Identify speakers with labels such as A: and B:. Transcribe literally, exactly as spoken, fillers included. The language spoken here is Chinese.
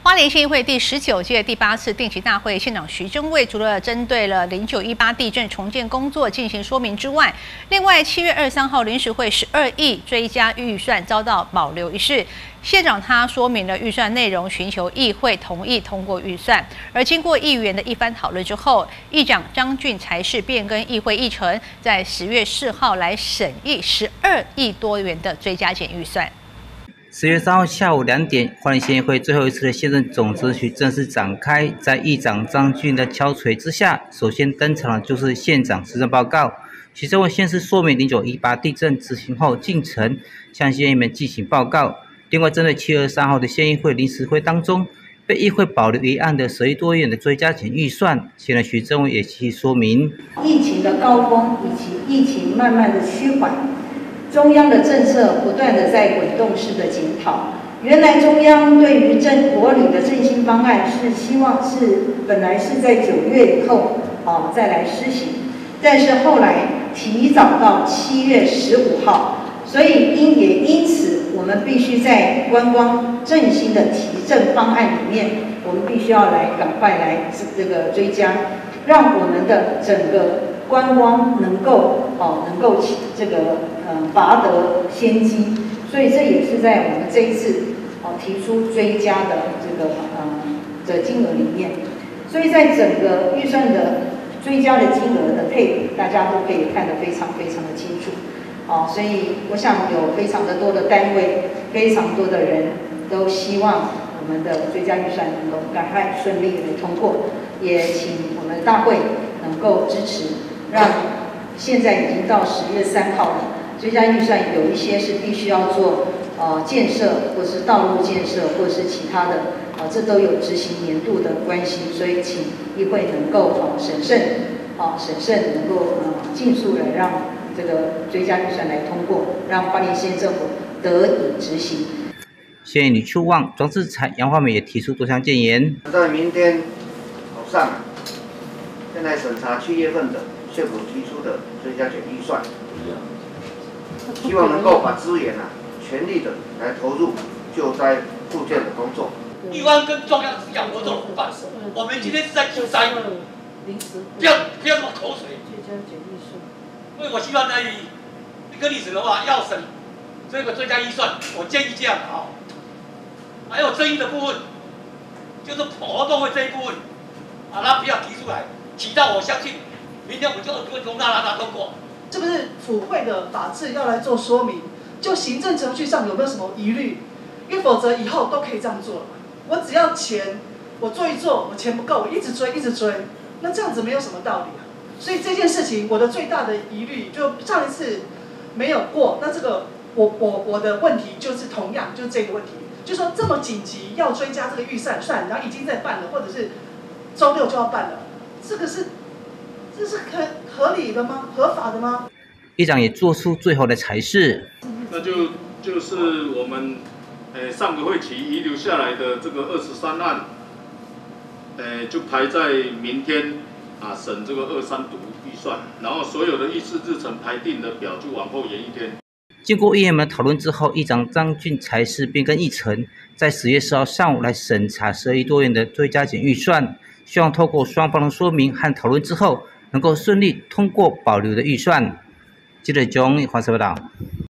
A: 花莲县议会第十九届第八次定期大会县长徐榛蔚除了针对了零九一八地震重建工作进行说明之外，另外七月二十三号临时会十二亿追加预算遭到保留一事，县长他说明了预算内容，寻求议会同意通过预算。而经过议员的一番讨论之后，议长张俊才是变更议会议程，在十月四号来审议十二亿多元的追加减预算。
B: 十月三号下午两点，花莲县议会最后一次的县政总质询正式展开。在议长张俊的敲锤之下，首先登场的就是县长施政报告。徐榛蔚先是说明零九一八地震执行后进程，向县议们进行报告。另外，针对七月二十三号的县议会临时会当中，被议会保留一案的十亿多元的追加减预算，现在徐榛蔚也细说明，
C: 疫情的高峰以及疫情慢慢的趋缓。中央的政策不断的在滚动式的检讨。原来中央对于振国旅的振兴方案是希望是本来是在九月以后哦再来施行，但是后来提早到七月十五号，所以因也因此我们必须在观光振兴的提振方案里面，我们必须要来赶快来这个追加，让我们的整个观光能够哦能够这个呃拔得先机，所以这也是在我们这一次哦提出追加的这个呃的金额里面，所以在整个预算的追加的金额的配比，大家都可以看得非常非常的清楚，哦，所以我想有非常的多的单位，非常多的人都希望我们的追加预算能够赶快顺利的通过，也请我们大会能够支持。让现在已经到十月三号了，追加预算有一些是必须要做呃建设，或是道路建设，或是其他的，啊、呃，这都有执行年度的关系，所以请议会能够呃审慎，啊、呃、审慎能够呃尽速来让这个追加预算来通过，让花莲县政府得以执行。
B: 县议李秋旺、庄志才、杨华美也提出多项建言。
D: 在明天早上，现在审查七月份的县府提出的追加减预算，希望能够把资源啊全力的来投入救灾复建的工作。
E: 地方跟中央是要合作伙伴，我们今天是在救灾，不要不要那么口水。所以我希望在一个历史的话，要审这个追加预算，我建议这样啊。还有争议的部分，就是活动会这一部分，啊，他不要提出来，提到我相信。明天我们就会从那拿拿通过。
F: 是不是府会的法制要来做说明？就行政程序上有没有什么疑虑？因为否则以后都可以这样做了。我只要钱，我做一做，我钱不够，我一直追，一直追，那这样子没有什么道理啊。所以这件事情，我的最大的疑虑，就上一次没有过，那这个我我我的问题就是同样就是这个问题，就说这么紧急要追加这个预算，算然后已经在办了，或者是周六就要办了，这个是。这是合合理的吗？合法的吗？
B: 议长也做出最后的裁示，
G: 那就就是我们，呃，上个会期遗留下来的这个二十三案，呃，就排在明天啊审这个二三读预算，然后所有的议事日程排定的表就往后延一天。
B: 经过议员们讨论之后，议长张俊才是变更议程，在十月四号上午来审查十二亿多元的追加减预算，希望透过双方的说明和讨论之后，能够顺利通过保留的预算。记者钟华视报道。